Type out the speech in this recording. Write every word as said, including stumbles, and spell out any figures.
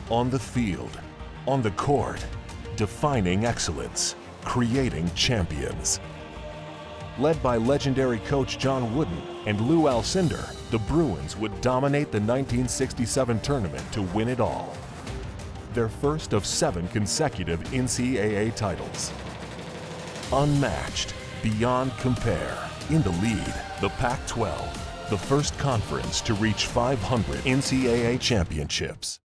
On the field, on the court, defining excellence, creating champions. Led by legendary coach John Wooden and Lou Alcindor, the Bruins would dominate the nineteen sixty-seven tournament to win it all. Their first of seven consecutive N C double A titles. Unmatched, beyond compare. In the lead, the Pac twelve, the first conference to reach five hundred N C double A championships.